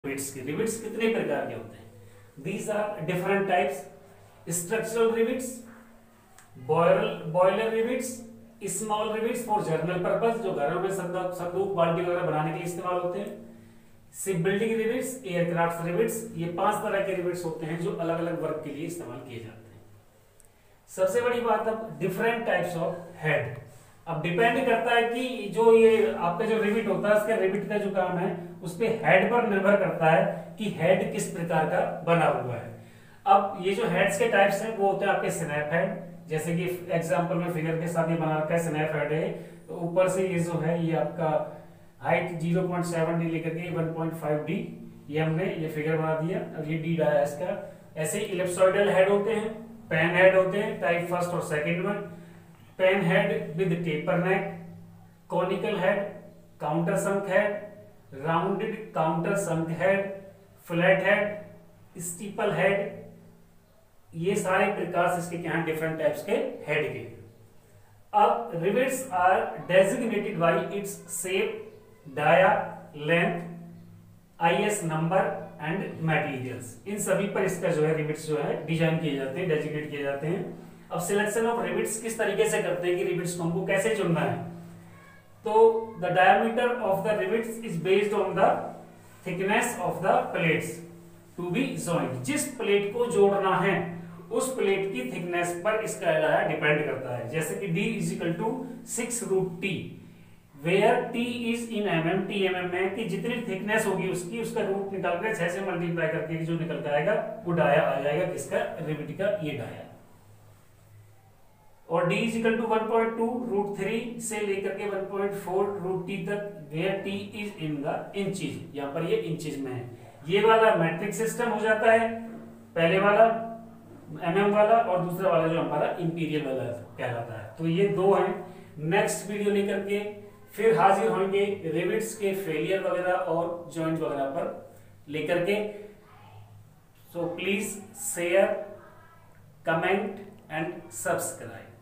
Rivets कितने प्रकार के होते हैं? These are different types: structural rivets, boiler rivets, small rivets for general purpose, जो घरों में संदूक बाल्टी वगैरह बनाने के लिए इस्तेमाल होते हैं, ship building rivets, aircraft rivets. ये 5 तरह के रिविट्स होते हैं जो अलग अलग वर्क के लिए इस्तेमाल किए जाते हैं। सबसे बड़ी बात, अब डिफरेंट टाइप्स ऑफ हेड। अब डिपेंड करता है कि जो ये आपका जो रिविट होता है, उसका रिविट का जो काम है उस पे हेड पर निर्भर करता है कि हेड किस प्रकार का बना हुआ है। अब ये जो हेड्स के टाइप्स हैं वो होते हैं आपके स्नैप हेड, जैसे कि एग्जांपल में फिगर के साथ ये बना रखा है, स्नैप हेड है। तो ऊपर से ये जो है ये आपका हाइट 0.7 डी लेकर के 1.5 डी, ये हमने ये फिगर बना दिया। अब ये डी डाया इसका। ऐसे इलिप्सॉइडल हेड होते हैं, पेन हेड होते हैं, टाइप फर्स्ट और सेकंड में। Pan head with taper neck, conical head, counter sunk head, rounded counter sunk head, flat head, steeple head. ये सारे प्रकार से इसके क्या हैं, डिफरेंट टाइप्स के हेड के। अब rivets are designated by its shape, dia, length, IS number and materials. इन सभी पर इसका जो है रिविट्स जो है डिजाइन किए जाते हैं, डेजिग्नेट किए जाते हैं। अब सिलेक्शन ऑफ रिविट्स किस तरीके से करते हैं कि रिविट्स को हमको कैसे चुनना है? तो the diameter of the rivets is based on the thickness of the plates to be joint. जिस प्लेट को जोड़ना है उस प्लेट की थिकनेस पर इसका डिपेंड करता है। जैसे कि d is equal to 6√t, where t is in mm, t mm में कि जितनी थिकनेस होगी उसकी, उसका रूट निकाल कर 6 से मल्टीप्लाई करके जो निकल के आएगा वो डाया आ जाएगा, किसका, रिविट का, ये डाया। और d इज इक्वल टू 1.2√3 से लेकर के 1.4√t तक, where t is in the inches, यहाँ पर ये इंचेज में है। ये वाला मैट्रिक सिस्टम हो जाता है, पहले वाला mm वाला, और दूसरा वाला जो हमारा इंपीरियल वाला कहलाता है। तो ये दो हैं। नेक्स्ट वीडियो लेकर के फिर हाजिर होंगे रिविट्स के फेलियर वगैरह और जॉइंट वगैरह पर लेकर के। So please share, comment and subscribe.